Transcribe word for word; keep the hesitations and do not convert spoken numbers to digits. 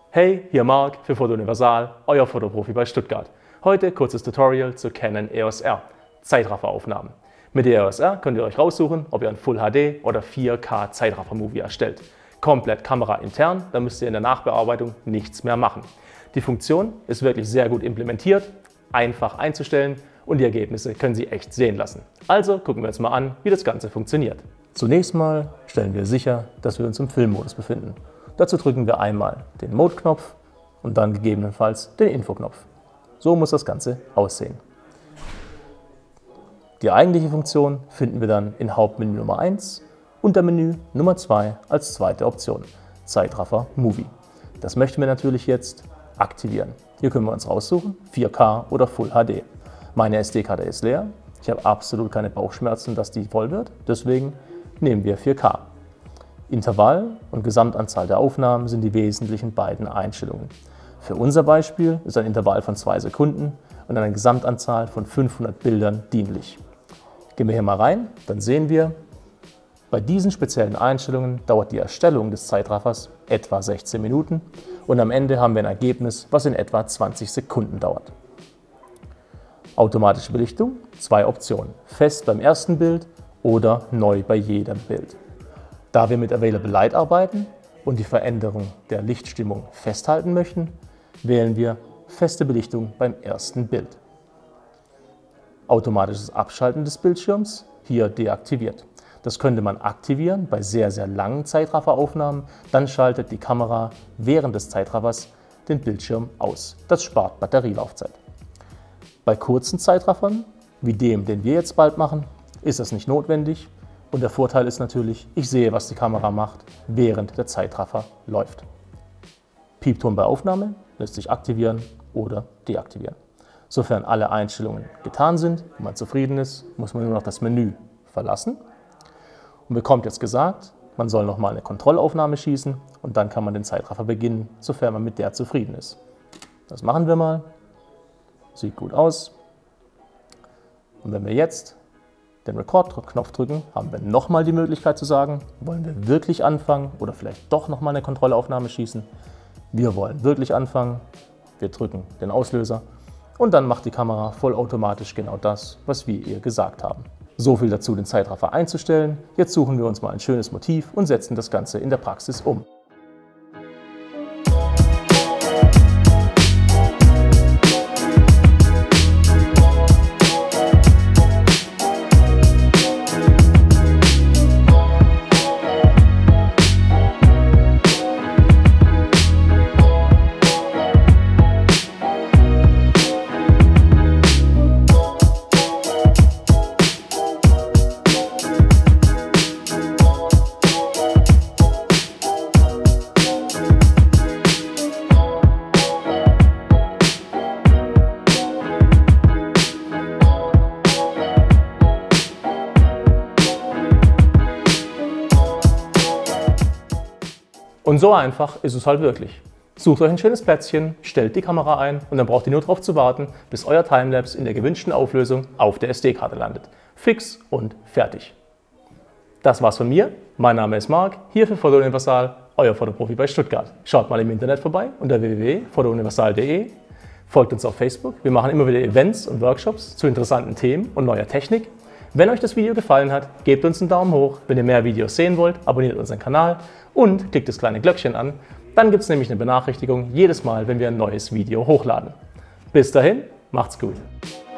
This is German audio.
Hey, hier Marc für Foto Universal, euer Fotoprofi bei Stuttgart. Heute kurzes Tutorial zu Canon E O S R, Zeitrafferaufnahmen. Mit der E O S R könnt ihr euch raussuchen, ob ihr ein Full H D oder vier K Zeitraffer-Movie erstellt. Komplett kameraintern, da müsst ihr in der Nachbearbeitung nichts mehr machen. Die Funktion ist wirklich sehr gut implementiert, einfach einzustellen und die Ergebnisse können Sie echt sehen lassen. Also gucken wir uns mal an, wie das Ganze funktioniert. Zunächst mal stellen wir sicher, dass wir uns im Filmmodus befinden. Dazu drücken wir einmal den Mode-Knopf und dann gegebenenfalls den Info-Knopf. So muss das Ganze aussehen. Die eigentliche Funktion finden wir dann in Hauptmenü Nummer eins, Untermenü Nummer zwei als zweite Option, Zeitraffer Movie. Das möchten wir natürlich jetzt aktivieren. Hier können wir uns raussuchen, vier K oder Full H D. Meine S D-Karte ist leer, ich habe absolut keine Bauchschmerzen, dass die voll wird, deswegen nehmen wir vier K. Intervall und Gesamtanzahl der Aufnahmen sind die wesentlichen beiden Einstellungen. Für unser Beispiel ist ein Intervall von zwei Sekunden und eine Gesamtanzahl von fünfhundert Bildern dienlich. Gehen wir hier mal rein, dann sehen wir, bei diesen speziellen Einstellungen dauert die Erstellung des Zeitraffers etwa sechzehn Minuten und am Ende haben wir ein Ergebnis, was in etwa zwanzig Sekunden dauert. Automatische Belichtung, zwei Optionen, fest beim ersten Bild oder neu bei jedem Bild. Da wir mit Available Light arbeiten und die Veränderung der Lichtstimmung festhalten möchten, wählen wir feste Belichtung beim ersten Bild. Automatisches Abschalten des Bildschirms, hier deaktiviert. Das könnte man aktivieren bei sehr, sehr langen Zeitrafferaufnahmen, dann schaltet die Kamera während des Zeitraffers den Bildschirm aus. Das spart Batterielaufzeit. Bei kurzen Zeitraffern, wie dem, den wir jetzt bald machen, ist das nicht notwendig. Und der Vorteil ist natürlich, ich sehe, was die Kamera macht, während der Zeitraffer läuft. Piepton bei Aufnahme lässt sich aktivieren oder deaktivieren. Sofern alle Einstellungen getan sind und man zufrieden ist, muss man nur noch das Menü verlassen. Und bekommt jetzt gesagt, man soll nochmal eine Kontrollaufnahme schießen und dann kann man den Zeitraffer beginnen, sofern man mit der zufrieden ist. Das machen wir mal. Sieht gut aus. Und wenn wir jetzt den Record-Knopf drücken, haben wir nochmal die Möglichkeit zu sagen, wollen wir wirklich anfangen oder vielleicht doch nochmal eine Kontrollaufnahme schießen. Wir wollen wirklich anfangen, wir drücken den Auslöser und dann macht die Kamera vollautomatisch genau das, was wir ihr gesagt haben. So viel dazu, den Zeitraffer einzustellen. Jetzt suchen wir uns mal ein schönes Motiv und setzen das Ganze in der Praxis um. Und so einfach ist es halt wirklich. Sucht euch ein schönes Plätzchen, stellt die Kamera ein und dann braucht ihr nur darauf zu warten, bis euer Timelapse in der gewünschten Auflösung auf der S D-Karte landet. Fix und fertig. Das war's von mir. Mein Name ist Marc, hier für Foto Universal, euer Fotoprofi bei Stuttgart. Schaut mal im Internet vorbei unter w w w punkt foto universal punkt de. Folgt uns auf Facebook. Wir machen immer wieder Events und Workshops zu interessanten Themen und neuer Technik. Wenn euch das Video gefallen hat, gebt uns einen Daumen hoch. Wenn ihr mehr Videos sehen wollt, abonniert unseren Kanal und klickt das kleine Glöckchen an. Dann gibt es nämlich eine Benachrichtigung jedes Mal, wenn wir ein neues Video hochladen. Bis dahin, macht's gut!